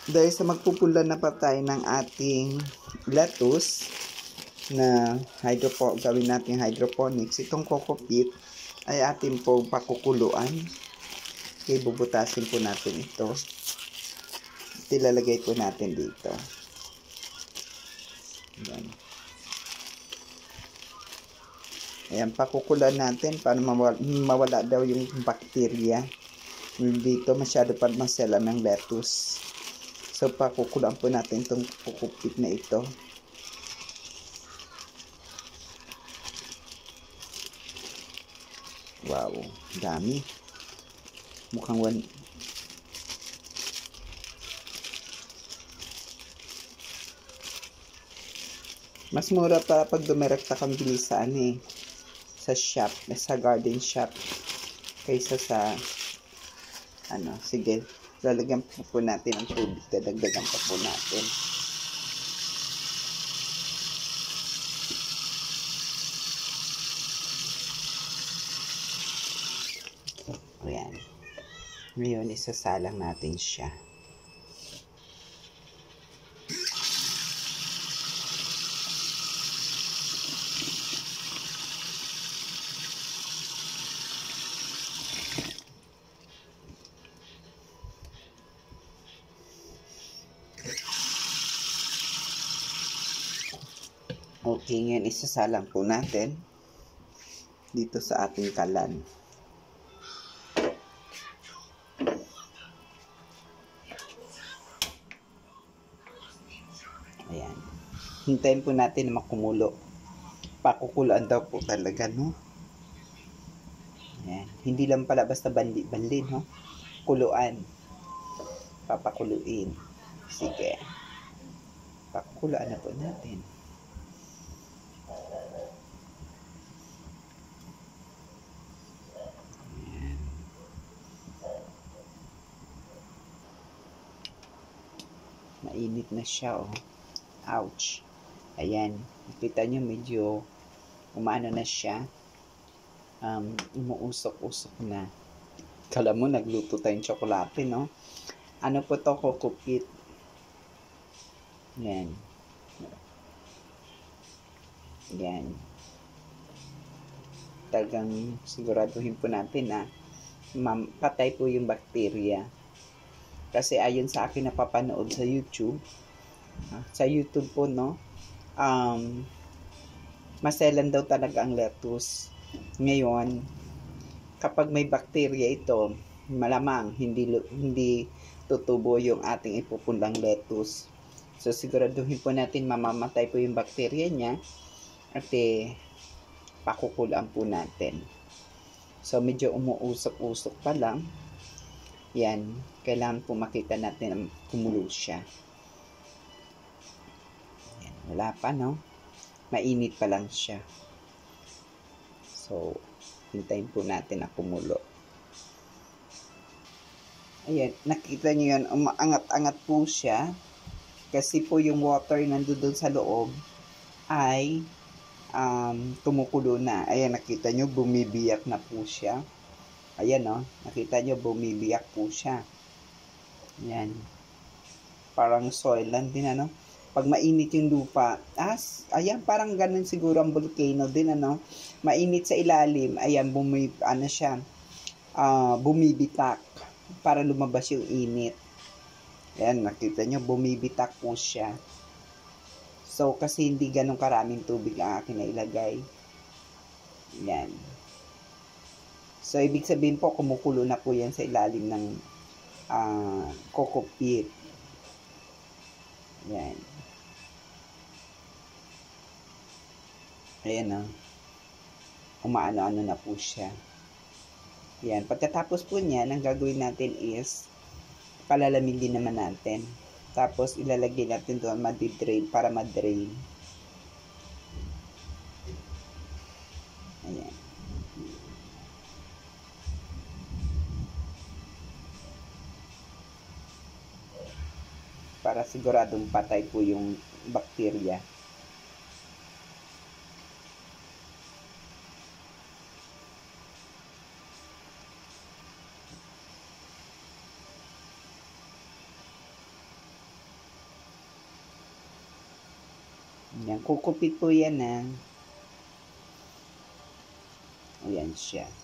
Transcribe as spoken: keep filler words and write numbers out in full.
Dahil sa magpupula na pa tayo ng ating lettuce na hydropo gawin natin hydroponics, itong coco peat ay atin po pakukuluan. Okay, bubutasin po natin ito. Ilalagay po natin dito. Ayan. Ayan, pakukulan natin para mawala, mawala daw yung bacteria. Dito masyado pa masela ng lettuce. So, pakukulan po natin itong kukupit na ito. Wow, dami. Mukhang one. Mas mura para pag dumirekta kang bili sa ano eh, sa shop, sa garden shop, kaysa sa ano, sige, lalagyan po, po natin ang tubig, dadagdagan pa po natin. Ayan. Ngayon, isasalang natin siya. Okay, ngayon isasalang po natin dito sa ating kalan. Ayan. Hintayin po natin na makumulo. Pakukulaan daw po talaga, no? Ayan. Hindi lang pala basta banli-banli, no? Kuluan. Papakuluin. Sige. Pakukulaan na po natin. Mainit na siya, oh. Ouch. Ayan. Nakita nyo, medyo umano na siya. Um, umuusok-usok na. Kala mo, nagluto tayong tsokolate, no? Ano po to, coco peat. Ayan. Ayan. Talagang siguraduhin po natin na patay po yung bacteria. Kasi ayon sa akin napapanood sa YouTube, sa YouTube po, no, um, maselan daw talaga ang lettuce. Ngayon, kapag may bacteria ito, malamang hindi, hindi tutubo yung ating ipupunlang lettuce. So, siguraduhin po natin mamamatay po yung bacteria niya at eh, pakukulaan po natin. So, medyo umuusok-usok pa lang. Yan, kailangan po makita natin na kumulo siya. Yan, wala pa, no? Mainit pa lang siya. So, hintayin po natin na kumulo. Ayan, nakita nyo yan, umaangat-angat po siya. Kasi po yung water nandoon sa loob ay um, tumukulo na. Ayan, nakita nyo, bumibiyak na po siya. Ayan, no? Nakita nyo, bumibiyak po siya. Ayan. Parang soil land din, ano? Pag mainit yung lupa, as, ayan, parang ganun siguro ang volcano din, ano? Mainit sa ilalim, ayan, bumi, ano siya, uh, bumibitak para lumabas yung init. Ayan, nakita nyo, bumibitak po siya. So, kasi hindi ganun karaming tubig ang akin na ilagay. Ayan. So, ibig sabihin po, kumukulo na po yan sa ilalim ng uh, coco peat. Yan. Ayan, oh. Umaano-ano na po siya. Yan. Pagkatapos po niyan, ang gagawin natin is, palalamigin naman natin. Tapos, ilalagay natin doon, madi-drain, para ma-drain. Ayan. Para siguradong patay po yung bacteria. Ayan, kukupit po yan na. Ayan siya.